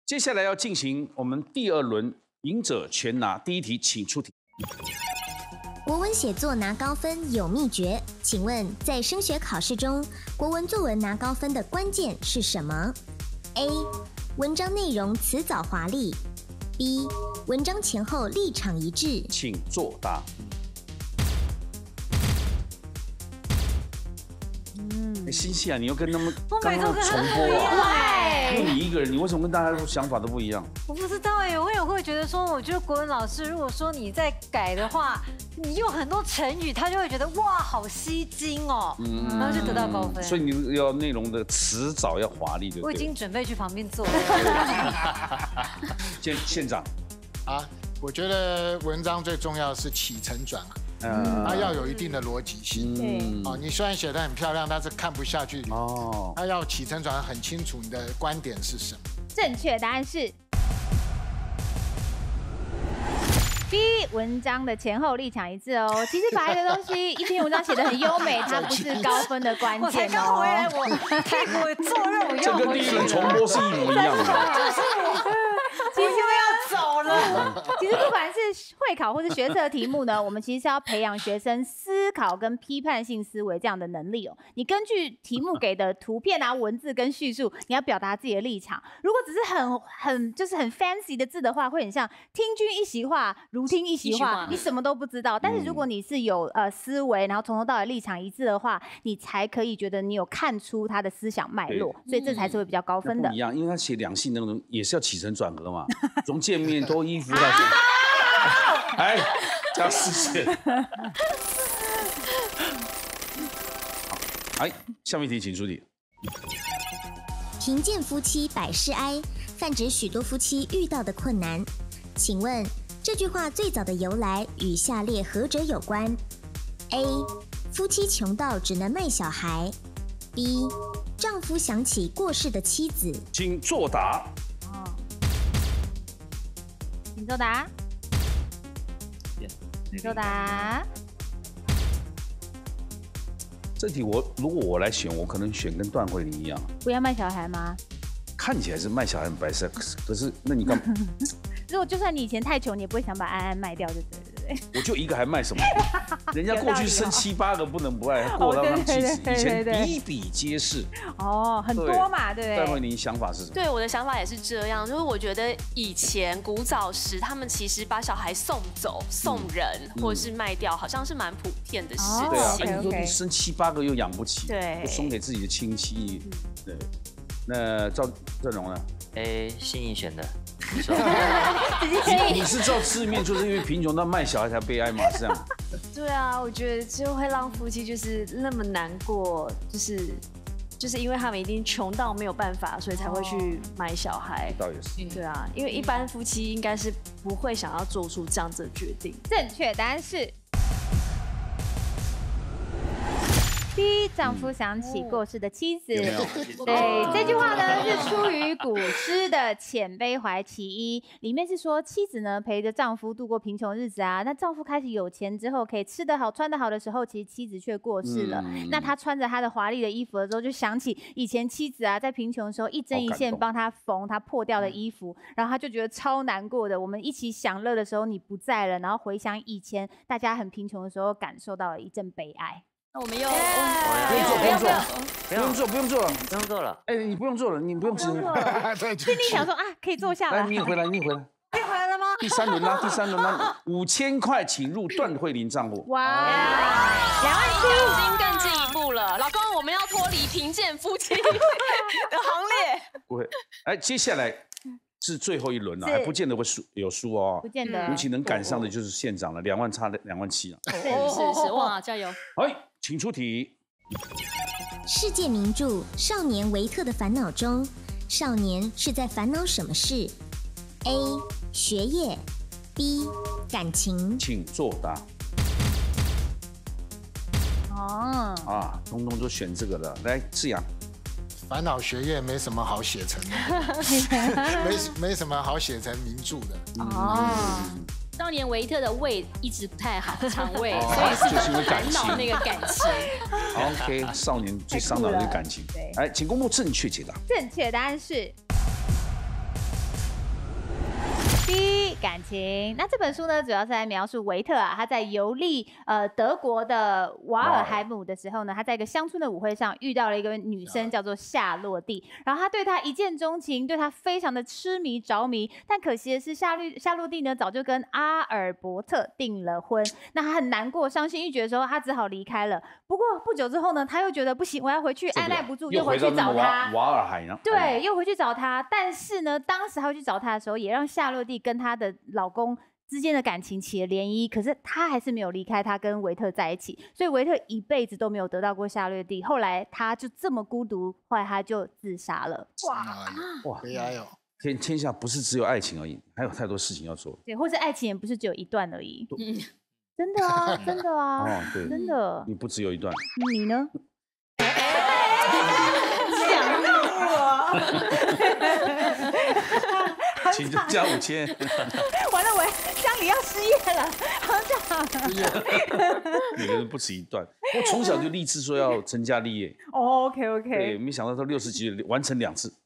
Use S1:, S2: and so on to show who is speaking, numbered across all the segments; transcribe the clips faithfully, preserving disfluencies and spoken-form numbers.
S1: 接下来要进行我们第二轮赢者全拿。第一题，请出题。
S2: 国文写作拿高分有秘诀，请问在升学考试中，国文作文拿高分的关键是什么 ？A. 文章内容辞藻华丽 ；B. 文章前后立场一致。
S1: 请作答。嗯，欣喜啊，你又跟他们刚刚重播啊？就你一个人，你为什么跟大家想法都不一样？
S3: 我不知道哎，我也会觉得说，我觉得国文老师如果说你在改的话，你用很多成语，他就会觉得哇，好吸睛哦，嗯、然后就得到高分。
S1: 所以你要内容的词藻要华丽，对不对？
S3: 我已经准备去旁边坐了。
S1: 县县长
S4: 啊，我觉得文章最重要的是起承转合。嗯，它要有一定的逻辑性。嗯，哦，你虽然写得很漂亮，但是看不下去。哦，它要起承转合很清楚，你的观点是什么？
S5: 正确答案是 B， 文章的前后立场一致哦。其实把一个东西，一篇文章写得很优美，它不是高分的关键哦。
S3: 我才刚回来，我屁股坐热，我又
S1: 这跟第一轮重播是一模一样的。
S3: 就是我，其实要走了。
S5: 其实不管是会考或是学测题目呢，我们其实是要培养学生思考跟批判性思维这样的能力哦。你根据题目给的图片啊、文字跟叙述，你要表达自己的立场。如果只是很很就是很 fancy 的字的话，会很像听君一席话，如听一席话，你什么都不知道。但是如果你是有呃思维，然后从头到尾立场一致的话，你才可以觉得你有看出他的思想脉络，所以这才是会比较高分的。
S1: 不一样，因为他写两性那种也是要起承转合嘛，从见面脱衣服到。哎，加四线。好，哎，下面一题请出题。
S2: 贫贱夫妻百事哀，泛指许多夫妻遇到的困难。请问这句话最早的由来与下列何者有关 ？A. 夫妻穷到只能卖小孩 ；B. 丈夫想起过世的妻子。
S1: 请作答。
S5: 哦，请作答。作答。
S1: 这题我如果我来选，我可能选跟段慧玲一样。
S5: 不要卖小孩吗？
S1: 看起来是卖小孩很白色，可是那你干？
S5: 如果就算你以前太穷，你也不会想把安安卖掉，对不对？对不对？
S1: 我就一个还卖什么？人家过去生七八个不能不爱，过到他们气死。以前比比皆是。
S5: 哦，很多嘛，对不对？
S1: 段慧玲想法是什么？
S6: 对，我的想法也是这样，就是我觉得以前古早时，他们其实把小孩送走、送人，或者是卖掉，好像是蛮普遍的事情。
S1: 对啊，哎，你说你生七八个又养不起，
S6: 对，
S1: 送给自己的亲戚，对。那赵振荣呢？
S7: 哎，信义选的。你说，
S1: 你是照字面，就是因为贫穷到卖小孩才悲哀嘛？是这样。
S8: 对啊，我觉得就会让夫妻就是那么难过，就是就是因为他们一定穷到没有办法，所以才会去买小孩。
S1: 倒也是。
S8: 对啊，因为一般夫妻应该是不会想要做出这样子的决定。
S5: 正确答案是。B， 丈夫想起过世的妻子。对，这句话呢是出于古诗的《遣悲怀其一》，里面是说妻子呢陪着丈夫度过贫穷日子啊，那丈夫开始有钱之后，可以吃得好、穿得好的时候，其实妻子却过世了。嗯、那他穿着他的华丽的衣服的时候，就想起以前妻子啊在贫穷的时候一针一线帮他缝他破掉的衣服，然后他就觉得超难过的。我们一起享乐的时候你不在了，然后回想以前大家很贫穷的时候，感受到了一阵悲哀。
S6: 那我们又
S1: 不用做，不用做，不用做，不用做了，
S7: 不用做了。
S1: 哎，你不用做了，你不用吃。
S5: 心里想说啊，可以坐下了。
S1: 来，你也回来，你也回来。
S3: 你回来了吗？
S1: 第三轮啦，第三轮啦，五千块请入段慧玲账户。
S5: 哇，两万七，
S6: 已经更进一步了。老公，我们要脱离贫贱夫妻的行列。
S1: 不会，哎，接下来。是最后一轮了，还不见得会输有输哦，
S5: 不见得。
S1: 尤其能赶上的就是县长了，两万差两万七了。
S6: 是是是，哇，加油！
S1: 哎，请出题。
S2: 世界名著《少年维特的烦恼》中，少年是在烦恼什么事 ？A. 学业 B. 感情。
S1: 请作答。
S5: 哦。
S1: 啊，通通都选这个了。来，志阳。
S4: 烦恼学业没什么好写成的，没没什么好写成名著的。
S6: 哦，少年维特的胃一直不太好，肠胃，所以是烦恼那个感情。
S1: OK， 少年最伤脑的是感情。对，来，请公布正确解答。
S5: 正确答案是感情。那这本书呢，主要是来描述维特啊，他在游历呃德国的瓦尔海姆的时候呢，他在一个乡村的舞会上遇到了一个女生，叫做夏洛蒂。然后他对她一见钟情，对她非常的痴迷着迷。但可惜的是，夏绿夏洛蒂呢，早就跟阿尔伯特订了婚。那他很难过、伤心欲绝的时候，他只好离开了。不过不久之后呢，他又觉得不行，我要回去，按耐不住，又回去找他。
S1: 瓦尔海呢？
S5: 对，又回去找他。但是呢，当时他去找他的时候，也让夏洛蒂跟她的老公之间的感情起了涟漪。可是他还是没有离开他，跟维特在一起。所以维特一辈子都没有得到过夏洛蒂。后来他就这么孤独，后来他就自杀了。
S4: 哇哇，悲哀哦！
S1: 天天下不是只有爱情而已，还有太多事情要做。
S5: 对，或是爱情也不是只有一段而已。嗯，真的啊，真的啊，哦，对，真的。
S1: 你不只有一段，
S5: 你呢？
S3: 想入我，
S1: 请加五千。
S5: 完了，我乡里要失业了，好惨。
S1: 每个人不止一段。我从小就立志说要成家立业。
S5: 哦 ，OK OK。
S1: 对，没想到到六十几完成两次。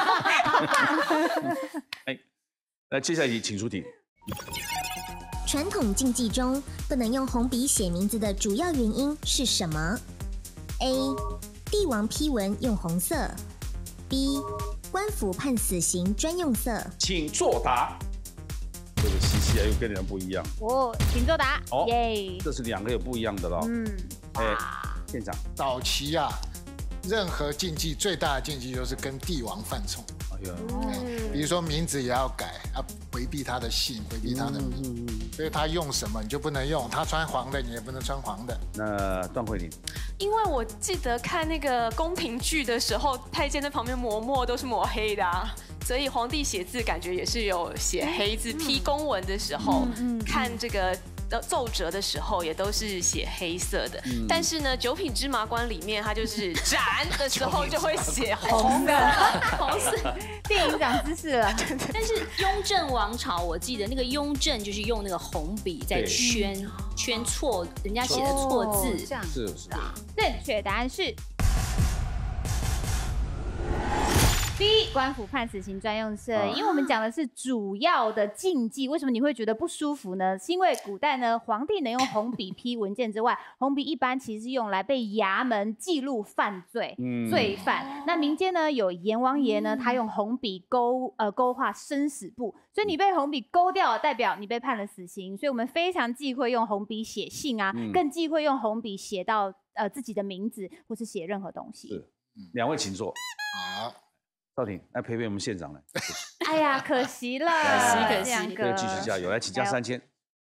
S1: 哎，来，接下来一题，请出题。
S2: 传统竞技中不能用红笔写名字的主要原因是什么 ？A. 帝王批文用红色 ；B. 官府判死刑专用色。
S1: 请作答。这个西西啊，又跟人家不一样。
S5: 哦，请作答。
S1: 哦，
S5: 耶，
S1: 这是两个有不一样的咯。嗯，哎，店长，
S4: 早期啊，任何竞技最大的竞技就是跟帝王犯冲。哎呀，比如说名字也要改，要回避他的姓，回避他的名，所以他用什么你就不能用，他穿黄的你也不能穿黄的。
S1: 那段慧玲，
S6: 因为我记得看那个宫廷剧的时候，太监在旁边磨墨都是抹黑的啊，所以皇帝写字感觉也是有写黑字，批公文的时候看这个。奏折的时候也都是写黑色的，嗯、但是呢，《九品芝麻官》里面它就是斩的时候就会写红的，红色。
S5: 电影长知识了。
S9: 但是雍正王朝，我记得那个雍正就是用那个红笔在圈圈错人家写的错字，
S5: 这样
S1: 是是
S5: 啊。正确答案是。B 官府判死刑专用色，因为我们讲的是主要的禁忌，为什么你会觉得不舒服呢？是因为古代呢，皇帝能用红笔批文件之外，红笔一般其实是用来被衙门记录犯罪、嗯、罪犯。那民间呢有阎王爷呢，他用红笔勾呃勾画生死簿，所以你被红笔勾掉了，代表你被判了死刑。所以我们非常忌讳用红笔写信啊，嗯、更忌讳用红笔写到呃自己的名字或是写任何东西。
S1: 是，两位请坐。好。少廷，来陪陪我们县长来。
S5: 哎呀，可惜了，
S6: 可惜可惜，
S1: 继续加油，来，请加三千，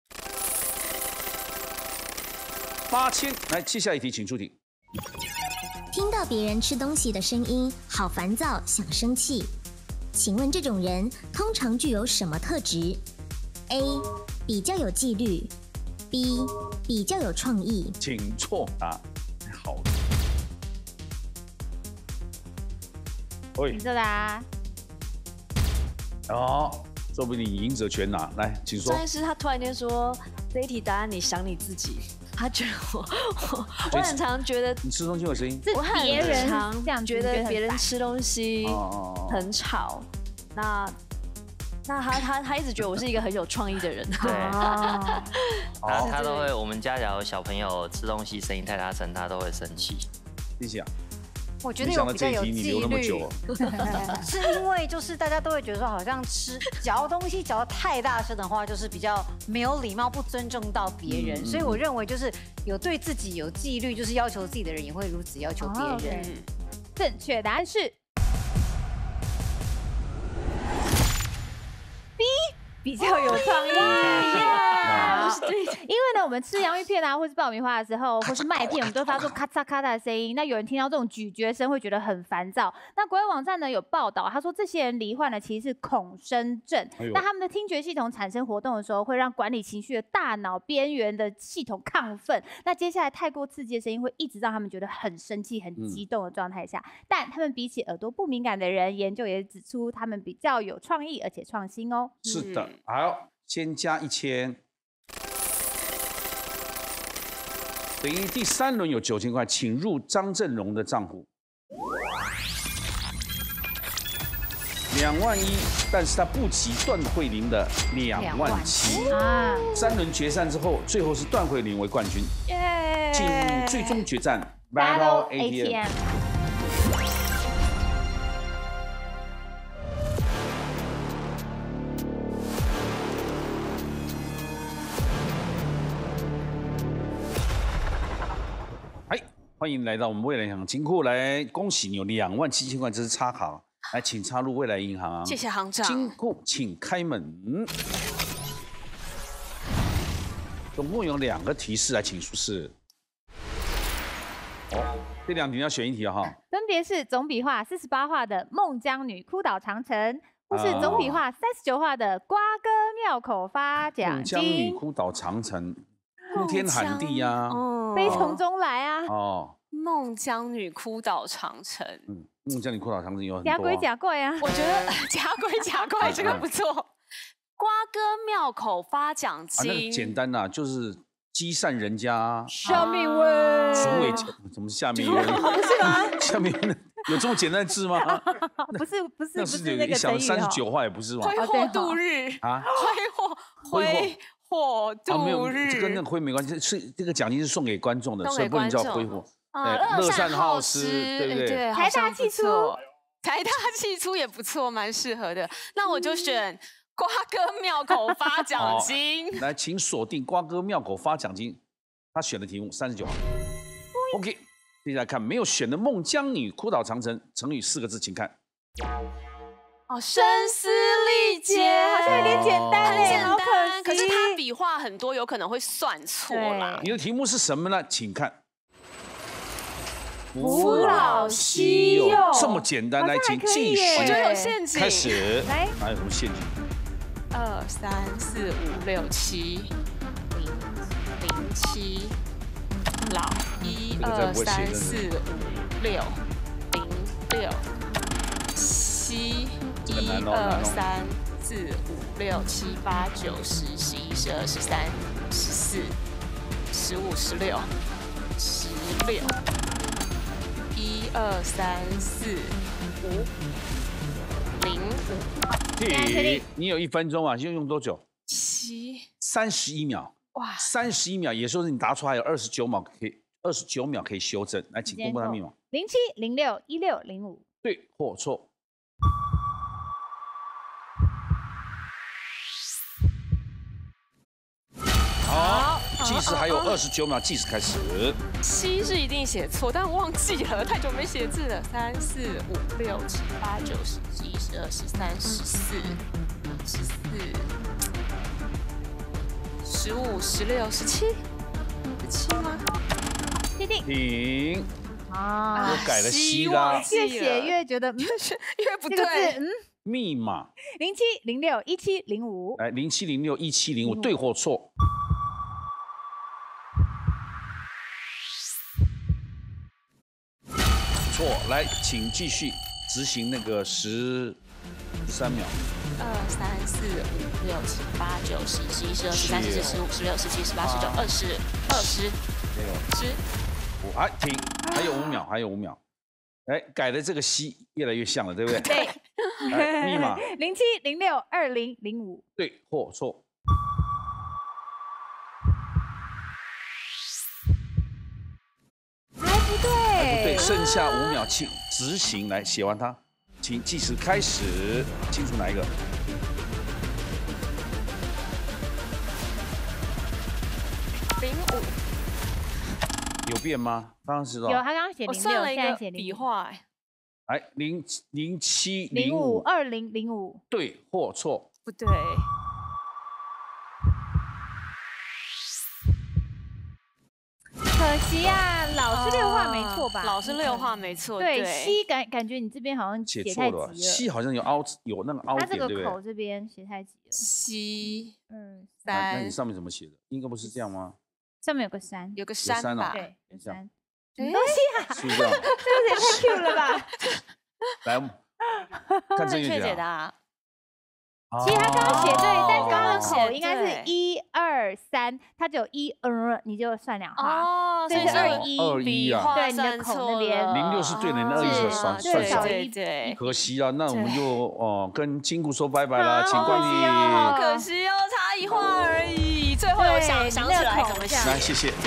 S1: 八千，来，接下一题，请出题。
S2: 听到别人吃东西的声音，好烦躁，想生气。请问这种人通常具有什么特质 ？A. 比较有纪律 ；B. 比较有创意。
S1: 请作答。好。
S5: 请作答。
S1: 哦，说不定你赢者全拿。来，请说。
S8: 但是他突然间说这一题答案，你想你自己。他觉得我，我我很常觉得
S1: 你吃东西有声音，
S8: 我很
S5: 别人
S8: 常
S5: 这样
S8: 觉得别人吃东西很吵。那那他他他一直觉得我是一个很有创意的人。
S7: 对，他他都会，我们家假如小朋友吃东西声音太大声，他都会生气。
S1: 谢谢啊。
S3: 我觉得有比较有纪律，
S1: 哦、
S3: 是因为就是大家都会觉得说，好像吃嚼东西嚼得太大声的话，就是比较没有礼貌，不尊重到别人。嗯、所以我认为就是有对自己有纪律，就是要求自己的人也会如此要求别人。哦
S5: okay. 正确答案是 B， 比较有创意。因为呢，我们吃洋芋片啊，或是爆米花的时候，或是麦片，我们都发出咔嚓咔嚓的声音。那有人听到这种咀嚼声，会觉得很烦躁。那国外网站呢有报道，他说这些人罹患的其实是恐声症。哎、那他们的听觉系统产生活动的时候，会让管理情绪的大脑边缘的系统亢奋。那接下来太过刺激的声音，会一直让他们觉得很生气、很激动的状态下。嗯、但他们比起耳朵不敏感的人，研究也指出他们比较有创意，而且创新哦。
S1: 是的，好，先加一千。等于第三轮有九千块，请入张振荣的账户。 两万一，但是它不及段慧玲的两万七啊。三轮决战之后，最后是段慧玲为冠军，进入最终决战 Battle A T M。哎，欢迎来到我们未来银行金库，来恭喜你有两万七千块，这是插卡。 来，请插入未来银行。
S6: 谢谢行长。
S1: 金库，请开门。总共有两个提示来，请出示。哦，这两题要选一题哈。
S5: 分别是总笔画四十八画的孟姜女哭倒长城，或是总笔画三十九画的瓜哥庙口发奖金。
S1: 孟姜女哭倒长城，哭天喊地呀，
S5: 悲从中来啊。
S1: 哦。
S6: 孟姜女哭倒长城，
S1: 嗯，孟姜女哭倒长城有很多、
S5: 假鬼假怪啊，
S6: 我觉得假鬼假怪这个不错。瓜哥庙口发奖金，
S1: 啊，那个简单呐、啊，就是积善人家。
S5: 下面问，
S1: 主委怎么是下面问？
S5: 不是吗？
S1: 下面有这么简单的字吗？
S5: 不是不是
S1: 那是有一想三十九画也不是吗？
S6: 挥霍度日啊，挥霍挥霍度日，
S1: 这跟那个挥没关系，是这个奖金是送给观众的，所以不能叫挥霍。
S6: 呃，乐善好施，
S1: 对不对？
S5: 财大气粗，
S6: 财大气粗也不错，蛮适合的。那我就选瓜哥庙口发奖金。
S1: 来，请锁定瓜哥庙口发奖金。他选的题目三十九号。OK， 接下来看没有选的孟姜女哭倒长城，成语四个字，请看。
S6: 哦，声嘶力竭，
S5: 好像有点简单，
S6: 很简单，
S5: 可
S6: 可是他笔画很多，有可能会算错啦。
S1: 你的题目是什么呢？请看。
S5: 扶老携幼，
S1: 这么简单，来，请继续。
S6: 我觉得有陷阱。
S1: 开始，
S5: 来，
S1: 哪有什么陷阱？
S6: 二三四五六七，零零七，老一二三四五六，零六七，一二三四五六七八九十十一十二十三十四十五十六十六。 一二三四五零五，
S1: 停！你有一分钟啊，要用多久？
S6: 七
S1: 三十一秒。哇，三十一秒，也就是你答出还有二十九秒可以，二十九秒可以修正。来，请公布他密码。
S5: 零七零六一六零五。
S1: 对或错？好，计时还有二十九秒，计时开始。
S6: 七是一定写错，但忘记了，太久没写字了。三四五六七八九十十一十二十三十四十四十五十六十七十七吗？
S5: 确定。
S1: 停。
S5: 啊，
S1: 又改了西啦。
S5: 越写越觉得嗯，
S6: 越不对。
S5: 嗯。
S1: 密码。
S5: 零七零六一七零五。
S1: 来，零七零六一七零五，对或错？ 错，来，请继续执行那个十三秒。
S6: 二三四五六七八九十十一十二十三十四十五十六十七十八十九二十二十十
S1: 五，哎，停，还有五秒，还有五秒。哎，改的这个西越来越像了，对不对？
S5: 对。
S1: 密码
S5: 零七零六二零零五。
S1: 对或错？
S5: 不对，
S1: 不对，剩下五秒，请执行来写完它，请计时开始，清楚哪一个？
S6: 零五
S1: 有变吗？刚刚是多
S5: 有，
S1: 少？
S5: 他刚刚写零六，现在写
S6: 笔画。
S1: 哎，零零七
S5: 零五二零零五，
S1: 对或错？
S6: 不对。
S5: 可惜啊，老师六画没错吧？
S6: 老师六画没错。
S5: 对，西感感觉你这边好像
S1: 写
S5: 太急了。
S1: 西好像有凹，有那个凹点，对不对？
S5: 它这个口这边写太急了。
S6: 西，
S5: 嗯，
S6: 三。
S1: 那你上面怎么写的？应该不是这样吗？
S5: 上面有个山，
S6: 有个山吧？
S5: 对，有山。
S6: 什么
S5: 东西啊？
S1: 是这样。
S5: 这也太 Q 了吧！
S1: 来，看正确
S6: 解答。
S5: 其实他刚刚写对，但是刚刚口应该是一二三，它只有一呃，你就算两画。
S6: 哦，
S5: 所以是二一。
S1: 二一啊，
S5: 对，你的口那边。
S1: 零六是对的，那二一是算算少。
S6: 对，
S1: 可惜啊，那我们就哦跟金姑说拜拜啦，请关闭。
S6: 好可惜哦，差一画而已。最后有想想起来怎么想？
S1: 来，谢谢。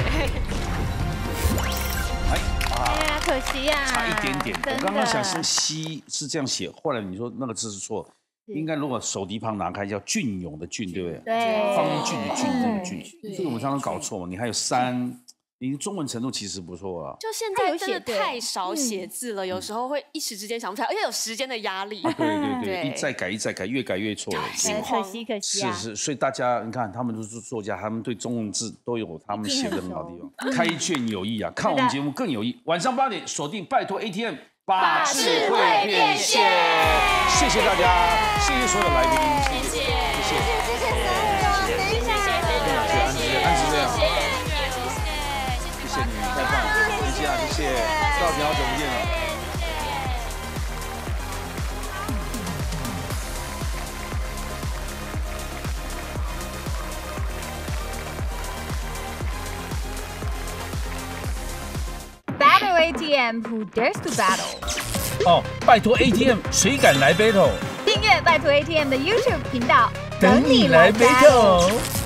S5: 哎呀，可惜呀，
S1: 差一点点。我刚刚想是西是这样写，后来你说那个字是错，应该如果手提旁拿开叫隽永的隽，对不对？
S5: 对，
S1: 方俊的俊，这个俊，所以我们常常搞错嘛。你还有三，你中文程度其实不错啊。
S6: 就现在真的太少写字了，有时候会一时之间想不起来，而且有时间的压力。
S1: 对对对，一再改一再改，越改越错。
S5: 可惜可惜
S1: 啊！是是，所以大家你看，他们都是作家，他们对中文字都有他们写的很好的地方。开卷有益啊，看我们节目更有益。晚上八点锁定，拜托 A T M 把智慧变现。谢谢大家，谢谢所有来宾，谢谢谢谢谢谢所有，等一下，安子安子这样，谢谢你，太棒了，谢谢啊，谢谢，赵婷好久不见了。
S5: Battle A T M Who Dares to Battle？
S1: 哦，拜托 A T M， 谁敢来 battle？
S5: 订阅拜托 A T M 的 YouTube 频道，
S1: 等你来 battle。